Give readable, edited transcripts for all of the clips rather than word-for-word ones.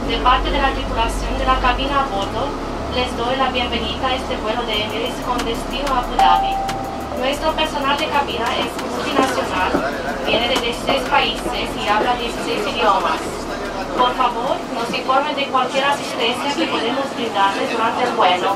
De parte de la tripulación de la cabina a bordo, les doy la bienvenida a este vuelo de Emirates con destino a Abu Dhabi. Nuestro personal de cabina es multinacional, viene de 16 países y habla 16 idiomas. Por favor, nos informen de cualquier asistencia que podemos brindarles durante el vuelo.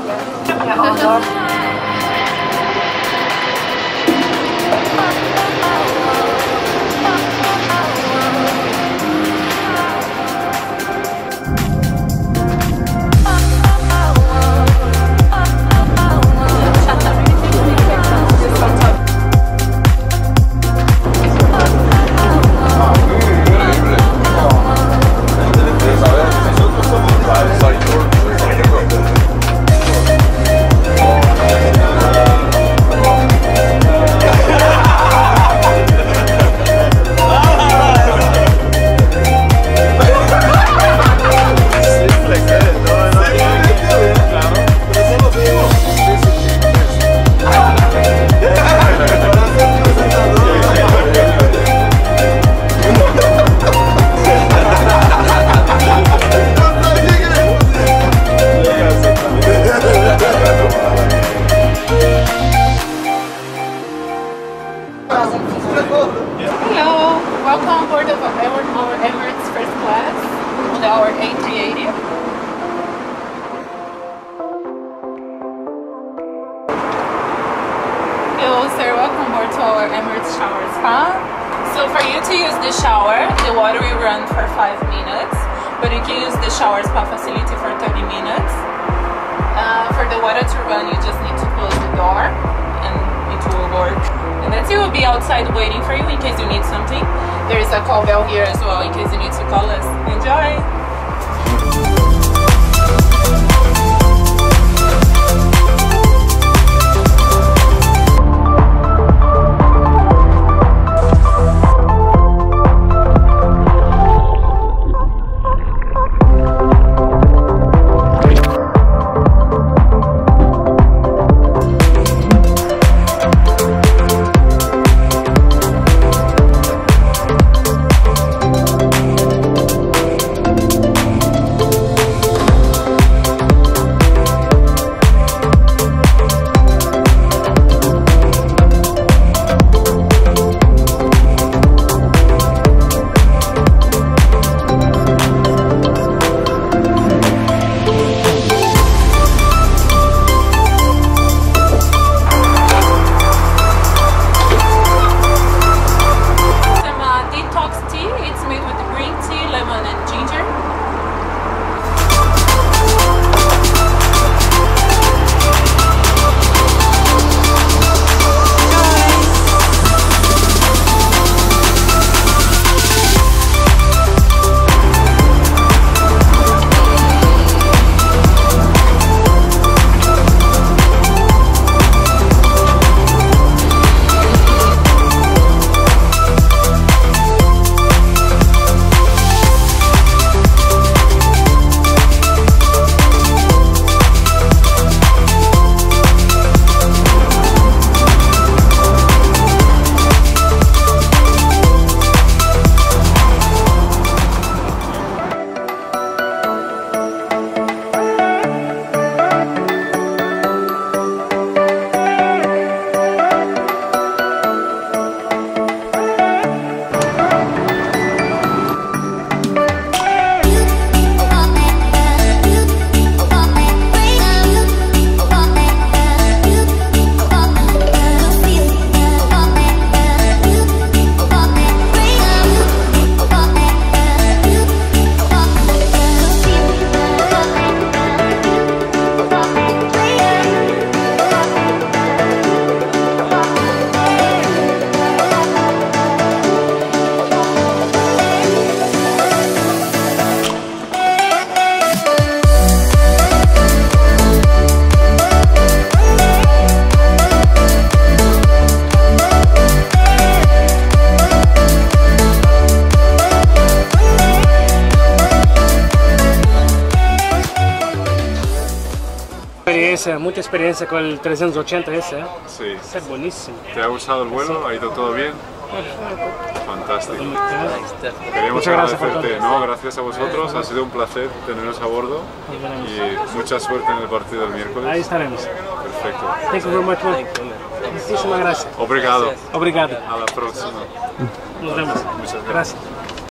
Hello, welcome on board of our Emirates first class on our A380. Hello sir, welcome aboard to our Emirates shower spa. So for you to use the shower, the water will run for 5 minutes, but you can use the shower spa facility for 30 minutes. For the water to run, you just need to close the door and it will work. And that's it. Will be outside waiting for you in case you need something. There is a call bell here as well in case you need to call us. Enjoy! Mucha experiencia con el 380 ese, ¿eh? Sí. Es buenísimo. ¿Te ha gustado el vuelo? ¿Ha ido todo bien? Fantástico. Queríamos Muchas gracias por agradecerte, todo. ¿no? Gracias a vosotros, ha sido un placer teneros a bordo y mucha suerte en el partido del miércoles. Ahí estaremos. Perfecto. Thank you very much, man. Muchísimas gracias. Obrigado. Obrigado. A la próxima. Nos vemos. Muchas gracias. Gracias.